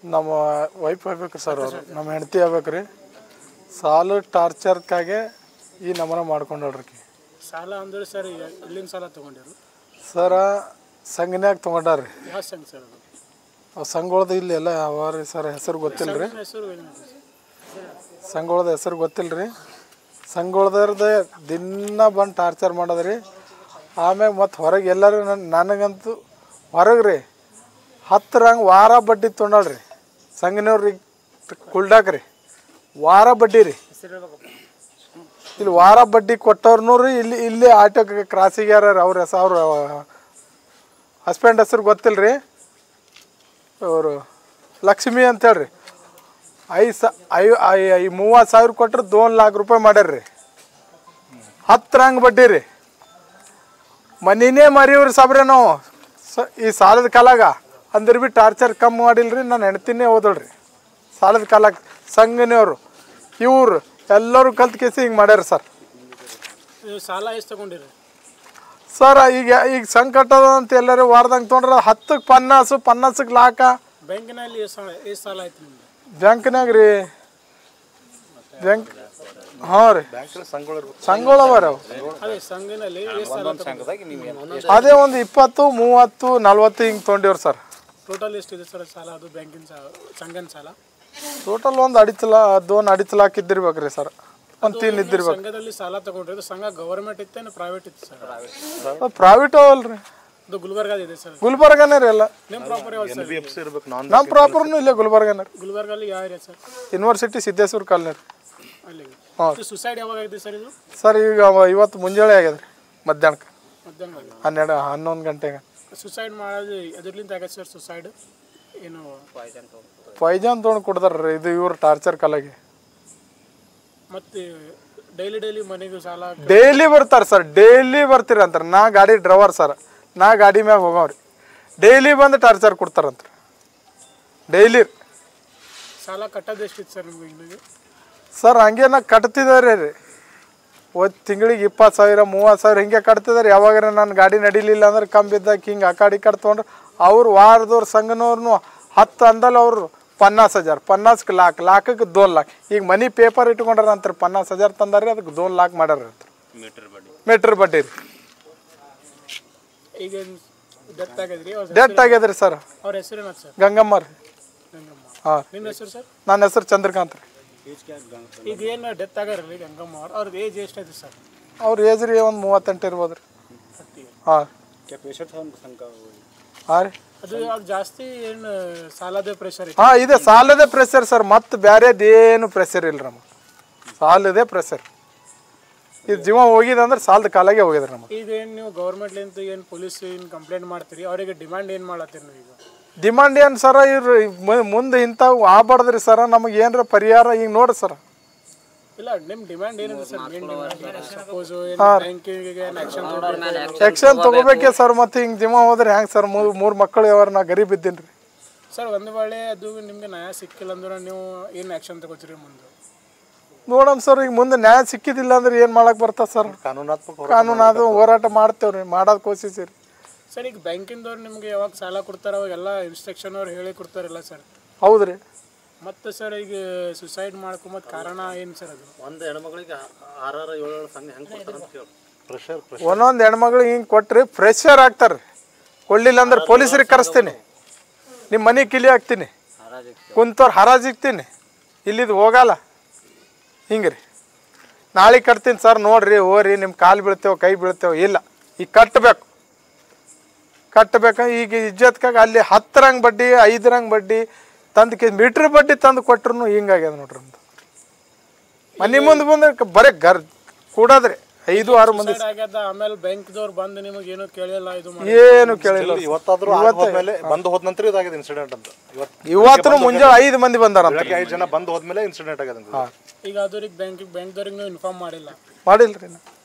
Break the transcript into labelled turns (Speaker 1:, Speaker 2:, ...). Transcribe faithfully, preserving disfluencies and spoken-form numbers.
Speaker 1: ನಮ್ಮ wife ಆಗ್ಬೇಕ್ರಿ sir ಅವರು ನಮ್ಮ ಹೆಂಡತಿ ಆಗ್ಬೇಕ್ರಿ ಸಾಲ ಟಾರ್ಚರ್ಕಾಗೆ ಈ ನಮನ ಮಾಡ್ಕೊಂಡ್ರಿ
Speaker 2: ಸಾಲ ಅಂದ್ರೆ ಸರ್ ಎಲ್ಲಿಂದ ಸಾಲ ತಗೊಂಡಿರು
Speaker 1: ಸರ ಸಂಘನ್ಯಾಗ ತೊಗೊಂಡಾರ್ರಿ
Speaker 2: ಯಾವ ಸಂಘ ಸರ್ ಅದು
Speaker 1: ಅವು ಸಂಘಗಳದ ಇಲ್ಲಿ ಎಲ್ಲ ಯಾವ ರೀ ಸರ್ ಹೆಸರು ಗೊತ್ತಿಲ್ಲ ರೀ
Speaker 2: ಹೆಸರು
Speaker 1: ಸಂಘಗಳದ ಹೆಸರು ಗೊತ್ತಿಲ್ಲ ರೀ ಸಂಘಗಳದ್ರದ್ದು ದಿನ ಬಂದು ಟಾರ್ಚರ್ ಮಾಡೋದ್ರಿ ಆಮ್ಯಾಗ ಮತ್ತು ಹೊರಗೆ ಎಲ್ಲರೂ ನನ್ನ ನನಗಂತೂ ಹೊರಗೆ ರೀ ಹತ್ತು ರಂಗ್ ವಾರ ಬಡ್ಡಿ ತೊಗೊಂಡಾಳ್ರಿ ಸಂಘನವ್ರಿಗೆ ಕುಲ್ಡಾಕ್ರಿ ವಾರ ಬಡ್ಡಿ ರೀ ಇಲ್ಲಿ ವಾರ ಬಡ್ಡಿ ಕೊಟ್ಟವ್ರನ್ನೂ ರೀ ಇಲ್ಲಿ ಇಲ್ಲಿ ಆಟೋಕ್ಕೆ ಕ್ರಾಸಿಗೆ ಯಾರು ಅವ್ರ ಹೆಸ ಅವ್ರ ಹಸ್ಬೆಂಡ್ ಹೆಸರು ಗೊತ್ತಿಲ್ಲ ರೀ ಅವರು ಲಕ್ಷ್ಮಿ ಅಂತ ಹೇಳ್ರಿ ಐದು ಸ ಐ ಐ ಮೂವತ್ತು ಸಾವಿರ ಕೊಟ್ಟರೆ ದೋನ್ ಲಾಖ ರೂಪಾಯಿ ಮಾಡ್ಯಾರ್ರಿ ಹತ್ತು ರಂಗ್ ಬಡ್ಡಿ ರೀ ಮನಿನೇ ಮರಿವ್ರಿ ಸಾಬ್ರೆ ನಾವು ಸ ಈ ಸಾಲದ ಕಾಲಾಗ ಅಂದ್ರೆ ಭೀ ಟಾರ್ಚರ್ ಕಮ್ಮಿ ಮಾಡಿಲ್ರಿ ನಾನು ಹೆಣ್ತಿನೇ ಓದಳ್ರಿ ಸಾಲದ ಕಾಲಾಗ ಸಂಘನವ್ರು ಇವ್ರು ಎಲ್ಲರೂ ಕಲ್ತು ಕೇಸಿ ಹಿಂಗೆ ಮಾಡ್ಯಾರ ಸರ್
Speaker 2: ಸಾಲ ಎಷ್ಟು ತಗೊಂಡಿರಿ
Speaker 1: ಸರ್ ಈಗ ಈಗ ಸಂಕಟ ಅಂತ ಎಲ್ಲರೂ ವಾರದಂಗೆ ತೊಗೊಂಡ್ರೆ ಹತ್ತಕ್ಕೆ ಪನ್ನಾಸು ಪನ್ನಾಸಕ್ಕೆ ಲಾಖ
Speaker 2: ಬ್ಯಾಂಕಿನಲ್ಲಿ ಎಷ್ಟು ಸಾಲ ಆಯ್ತು ನಿಮ್ಗೆ
Speaker 1: ಬ್ಯಾಂಕ್ನಾಗ ರೀ ಬ್ಯಾಂಕ್ ಹಾಂ ರೀ ಸಂಘಗಳು ಅವ ರೀ
Speaker 2: ಅದೇ ಸಂಘನಲ್ಲಿ
Speaker 1: ಅದೇ ಒಂದು ಇಪ್ಪತ್ತು ಮೂವತ್ತು ನಲ್ವತ್ತು ಹಿಂಗೆ ತೊಗೊಂಡಿವ್ರಿ ಸರ್
Speaker 2: ಟೋಟಲ್ ಎಷ್ಟಿದೆ ಸರ್ ಸಾಲ ಅದು ಬ್ಯಾಂಕಿನ ಸಾಲ ಸಂಘನ ಸಾಲ
Speaker 1: ಟೋಟಲ್ ಒಂದು ಅಡಿತ ಲಾ ಅದು ಒಂದು ಅಡಿತ ಲಾಕ್ ಇದ್ದಿರ್ಬೇಕು ರೀ ಸರ್ ಒಂದು ತೀನ್ ಇದ್ದಿರ್ಬೇಕು
Speaker 2: ಸಂಘದಲ್ಲಿ ಸಾಲ ತಗೊಂಡ್ರಿ ಸಂಘ ಗವರ್ಮೆಂಟ್ ಇತ್ತೇನು ಪ್ರೈವೇಟ್ ಇತ್ತು ಸರ್
Speaker 1: ಪ್ರೈವೇಟ್ ಅವಲ್ರಿ
Speaker 2: ಅದು ಗುಲ್ಬರ್ಗಾದ ಇದೆ ಸರ್
Speaker 1: ಗುಲ್ಬರ್ಗನೇ ರೀ ಎಲ್ಲ
Speaker 2: ನಿಮ್ಮ ಪ್ರಾಪರ್ ಯಾವ್ದು ಸರ್
Speaker 1: ನಮ್ಮ ಪ್ರಾಪರ್ನು ಇಲ್ಲೇ ಗುಲ್ಬರ್ಗನೇ ರೀ
Speaker 2: ಗುಲ್ಬರ್ಗಲ್ಲಿ ಯಾವ area sir
Speaker 1: university Siddeshwar colony ರೀ
Speaker 2: ಅಲ್ಲಿ
Speaker 1: ಹಾಂ
Speaker 2: ಸುಸೈಡ್ ಯಾವಾಗ ಆಗಿದೆ ಸರ್ ಇದು
Speaker 1: ಸರ್ ಈಗ ಇವತ್ತು ಮುಂಜಾನೆ ಆಗ್ಯದ ರೀ ಮಧ್ಯಾಹ್ನಕ್ಕೆ
Speaker 2: ಮಧ್ಯಾಹ್ನ
Speaker 1: ಹನ್ನೆರಡು ಹನ್ನೊಂದು ಗಂಟೆಗೆ
Speaker 2: ಸುಸೈಡ್ ಮಾಡೋದು ಎದ್ರಲಿಂದ ಆಗತ್ತೆ ಸರ್ ಸುಸೈಡ್ ಏನು
Speaker 1: ಪೈಜಾನ್ ತೊಗೊಂಡು ಕೊಡ್ತಾರ ರೀ ಇದು ಇವ್ರು ಟಾರ್ಚರ್ ಕಾಲಾಗಿ
Speaker 2: ಮತ್ತೆ ಡೈಲಿ ಡೈಲಿ ಮನೆಗೂ ಸಾಲ
Speaker 1: ಡೈಲಿ ಬರ್ತಾರೆ ಸರ್ ಡೈಲಿ ಬರ್ತೀರಿ ಅಂತಾರೆ ನಾ ಗಾಡಿ ಡ್ರೈವರ್ ಸರ್ ನಾ ಗಾಡಿ ಮ್ಯಾಗ ಹೋಗವ್ರಿ ಡೈಲಿ ಬಂದು ಟಾರ್ಚರ್ ಕೊಡ್ತಾರಂತ ಡೈಲಿ
Speaker 2: ಸಾಲ ಕಟ್ಟೋದು ಎಷ್ಟಿತ್ತು ಸರ್ ನಿಮ್ಗೆ ಇಲ್ಲಿಗೆ
Speaker 1: ಸರ್ ಹಂಗೆ ನಾ ಕಟ್ತಿದ್ದಾರೆ ರೀ ಒಂದು ತಿಂಗಳಿಗೆ ಇಪ್ಪತ್ತು ಸಾವಿರ ಮೂವತ್ತು ಸಾವಿರ ಹಿಂಗೆ ಕಟ್ತಿದ್ದಾರೆ ಯಾವಾಗ ನಾನು ಗಾಡಿ ನಡೀಲಿಲ್ಲ ಅಂದ್ರೆ ಕಮ್ಮಿ ಬಿದ್ದಾಗ ಹಿಂಗೆ ಆ ಕಾಡಿ ಕಟ್ ತೊಗೊಂಡ್ರೆ ಅವ್ರು ವಾರದವ್ರು ಸಂಘನವ್ರು ಹತ್ತು ಅಂದಲ್ಲಿ ಅವರು ಪನ್ನಾಸ್ ಹಜಾರ್ ಪನ್ನಾಸ್ಗೆ ಲಾಕ್ ಲಾಖಕ್ಕೆ ದೋನ್ ಲಾಕ್ ಈಗ ಮನಿ ಪೇಪರ್ ಇಟ್ಕೊಂಡ್ರ ಅಂತಾರೆ ಪನ್ನಾಸ್ ಹಜಾರ್ ತಂದಾರೆ ಅದಕ್ಕೆ ದೋನ್ ಲಾಕ್ ಮಾಡ್ಯಾರ ಅಂತ
Speaker 2: ಮೀಟರ್ ಬಡ್ಡಿ
Speaker 1: ಮೀಟ್ರ್ ಬಡ್ಡಿ ರೀ
Speaker 2: ಈಗ ಡೆತ್ ಆಗಿದ್ರಿ
Speaker 1: ಡೆತ್ ಆಗ್ಯದ್ರಿ ಸರ್
Speaker 2: ಅವ್ರ ಹೆಸರು ಏನದು ಸರ್
Speaker 1: ಗಂಗಮ್ಮ ರೀ
Speaker 2: ಗಂಗಮ್ಮ
Speaker 1: ಹಾಂ
Speaker 2: ನಿಮ್ಮ ಹೆಸರು ಸರ್
Speaker 1: ನನ್ನ ಹೆಸರು ಚಂದ್ರಕಾಂತ್ ರೀ
Speaker 2: ಈಗ ಏನು ಡೆತ್ ಆಗ್ಯಾರಲ್ಲ ಗಂಗಮ್ಮ ಅವ್ರು ಅವ್ರದ್ದು ಏಜ್ ಎಷ್ಟೈತೆ ಸರ್
Speaker 1: ಅವ್ರ ಏಜ್ ರೀ ಒಂದು ಮೂವತ್ತೆಂಟು ಇರ್ಬೋದು ರೀ ಹಾಂ ಹಾಂ ರೀ
Speaker 2: ಅದು ಅದು ಜಾಸ್ತಿ ಏನು ಸಾಲದ ಪ್ರೆಷರ್
Speaker 1: ಹಾಂ ಇದೆ ಸಾಲದೇ ಪ್ರೆಷರ್ ಸರ್ ಮತ್ತೆ ಬೇರೆದೇನು ಪ್ರೆಷರ್ ಇಲ್ಲ ನಮಗೆ ಸಾಲದೇ ಪ್ರೆಷರ್ ಇದು ಜೀವ ಹೋಗಿದೆ ಅಂದ್ರೆ ಸಾಲದ ಕಾಲಾಗೆ ಹೋಗಿದ್ರಿ ನಮಗೆ
Speaker 2: ಈಗ ಏನು ನೀವು ಗೌರ್ಮೆಂಟ್ಲಿಂದ ಏನು ಪೊಲೀಸ್ ಏನು ಕಂಪ್ಲೇಂಟ್ ಮಾಡ್ತೀರಿ ಅವರಿಗೆ ಡಿಮಾಂಡ್ ಏನು ಮಾಡತ್ತೀರಿ ನೀವು ಈಗ
Speaker 1: ಡಿಮಾಂಡ್ ಏನು ಸರ ಇವ್ರು ಮುಂದೆ ಇಂಥವು ಆಗ್ಬಾರ್ದ್ರಿ ಸರ ನಮಗೆ ಏನರ ಪರಿಹಾರ ಈಗ ನೋಡ್ರಿ ಸರ್
Speaker 2: ಇಲ್ಲ ನಿಮ್ಮ ಡಿಮಾಂಡ್ ಏನಿದೆ ಸರ್ ಮೇನ್ ಡಿಮಾಂಡ್ ಸಪೋಸ್ ಬ್ಯಾಂಕಿಗೆ ಆಕ್ಷನ್ ತಗೋಬೇಕು
Speaker 1: ಆಕ್ಷನ್ ತಗೋಬೇಕೆ ಸರ್ ಮತ್ತೆ ಹಿಂಗೆ ಜೀವ ಹೋದ್ರೆ ಹೆಂಗೆ ಸರ್ ಮೂರು ಮೂರು ಮಕ್ಕಳು ಯಾವಾಗ ನಾ ಗರೀಬ್ ಇದ್ದೀನಿ ರೀ
Speaker 2: ಸರ್ ಒಂದು ವೇಳೆ ಅದು ನಿಮಗೆ ನ್ಯಾಯ ಸಿಕ್ಕಿಲ್ಲ ಅಂದ್ರೆ ನೀವು ಏನು ಆಕ್ಷನ್ ತಗೋತೀರಿ ಮುಂದೆ
Speaker 1: ನೋಡಮ್ ಸರ್ ಈಗ ಮುಂದೆ ನ್ಯಾಯ ಸಿಕ್ಕಿದಿಲ್ಲ ಅಂದ್ರೆ ಏನು ಮಾಡಕ್ಕೆ ಬರ್ತದೆ ಸರ್ ಕಾನೂನಾತ್ಮಕ ಕಾನೂನಾದ ಹೋರಾಟ ಮಾಡ್ತೇವ್ರಿ ಮಾಡೋದು ಕೋಶಿಸಿ ರೀ
Speaker 2: ಸರ್ ಈಗ ಬ್ಯಾಂಕಿಂದವ್ರು ನಿಮಗೆ ಯಾವಾಗ ಸಾಲ ಕೊಡ್ತಾರೆ ಅವಾಗೆಲ್ಲ ಇನ್ಸ್ಟ್ರಕ್ಷನ್ ಅವ್ರು ಹೇಳಿ ಕೊಡ್ತಾರಲ್ಲ ಸರ್
Speaker 1: ಹೌದು ರೀ
Speaker 2: ಮತ್ತೆ ಸರ್ ಈಗ ಸುಸೈಡ್ ಮಾಡ್ಕೊಂಬತ್ತು ಕಾರಣ ಏನು ಸರ್ ಅದು
Speaker 3: ಒಂದು ಹೆಣ್ಮಗಳಿಗೆ ಆರಾರು ಏಳು ಸಂಘ ಹೆಂಗೆ ಕೊಡ್ತಾರೆ ಅಂತ ಕೇಳಿ ಪ್ರೆಷರ್
Speaker 1: ಒಂದೊಂದು ಹೆಣ್ಮಗಳಿಗೆ ಹಿಂಗೆ ಕೊಟ್ರಿ ಪ್ರೆಷರ್ ಆಗ್ತಾರೆ ಕೊಡಲಿಲ್ಲ ಅಂದ್ರೆ ಪೊಲೀಸರಿಗೆ ಕರೆಸ್ತೀನಿ ನಿಮ್ಮ ಮನೆ ಕಿಲಿ ಹಾಕ್ತೀನಿ ಕುಂತವ್ರು ಹರಾಜಿಕ್ತೀನಿ ಇಲ್ಲಿದ್ದು ಹೋಗಲ್ಲ ಹಿಂಗೆ ರೀ ನಾಳೆ ಕಟ್ತೀನಿ ಸರ್ ನೋಡಿರಿ ಹೋರಿ ನಿಮ್ಮ ಕಾಲು ಬೀಳ್ತೇವೆ ಕೈ ಬೀಳ್ತೇವೆ ಇಲ್ಲ ಈಗ ಕಟ್ಟಬೇಕು ಕಟ್ಟಬೇಕು ಈಗ ಇಜ್ಜತ್ಕಾಗ ಅಲ್ಲಿ ಹತ್ತು ರಂಗ್ ಬಡ್ಡಿ ಐದು ರಂಗ್ ಬಡ್ಡಿ ತಂದು ಕೆ ಮೀಟ್ರ್ ಬಡ್ಡಿ ತಂದು ಕೊಟ್ರು ಹಿಂಗಾಗ್ಯದ ನೋಡ್ರಿ ನಮ್ದು ಮನೆ ಮುಂದೆ ಬಂದ್ರೆ ಬರೀ ಗರ್ ಕೂಡದ್ರಿ ಐದು ಆರು ಮಂದಿ
Speaker 2: ಆಗ್ಯದ ಆಮೇಲೆ ಬ್ಯಾಂಕ್ದವ್ರು ಬಂದು ನಿಮಗೆ ಏನು ಕೇಳಿಲ್ಲ ಇದು
Speaker 1: ಏನು ಕೇಳಿಲ್ಲ
Speaker 3: ಇವತ್ತಾದ್ರೂ ಹೋದ್ಮೇಲೆ ಬಂದು ಹೋದ ನಂತರ ಇದಾಗಿದೆ ಇನ್ಸಿಡೆಂಟ್ ಅಂತ
Speaker 1: ಇವತ್ತು ಮುಂಜಾನೆ ಐದು ಮಂದಿ ಬಂದಾರ
Speaker 3: ಐದು ಜನ ಬಂದು ಹೋದ್ಮೇಲೆ ಇನ್ಸಿಡೆಂಟ್ ಆಗಿದೆ
Speaker 2: ಈಗ ಅದ್ರಿಗೆ ಬ್ಯಾಂಕಿಗೆ ಬ್ಯಾಂಕ್ದವ್ರಿಗೆ ನೀವು ಇನ್ಫಾರ್ಮ್ ಮಾಡಿಲ್ಲ
Speaker 1: ಮಾಡಿಲ್ರಿ